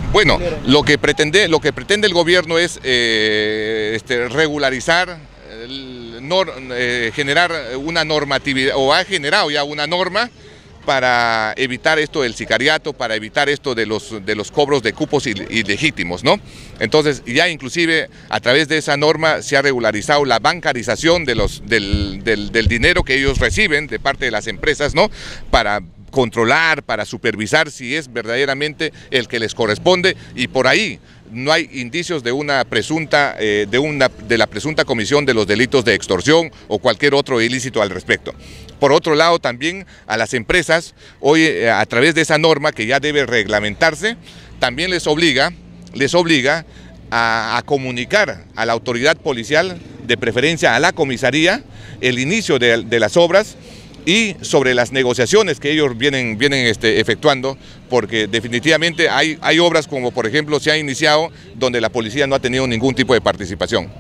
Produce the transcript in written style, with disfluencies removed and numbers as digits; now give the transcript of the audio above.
Bueno, lo que pretende el gobierno es regularizar, generar una normatividad, o ha generado ya una norma para evitar esto del sicariato, para evitar esto de los cobros de cupos ilegítimos, ¿no? Entonces ya inclusive a través de esa norma se ha regularizado la bancarización del dinero que ellos reciben de parte de las empresas, ¿no? Para controlar, para supervisar si es verdaderamente el que les corresponde, y por ahí no hay indicios de una presunta, de la presunta comisión de los delitos de extorsión o cualquier otro ilícito al respecto. Por otro lado, también a las empresas, hoy a través de esa norma que ya debe reglamentarse, también les obliga a comunicar a la autoridad policial, de preferencia a la comisaría, el inicio de las obras y sobre las negociaciones que ellos vienen efectuando, porque definitivamente hay obras como por ejemplo se ha iniciado donde la policía no ha tenido ningún tipo de participación.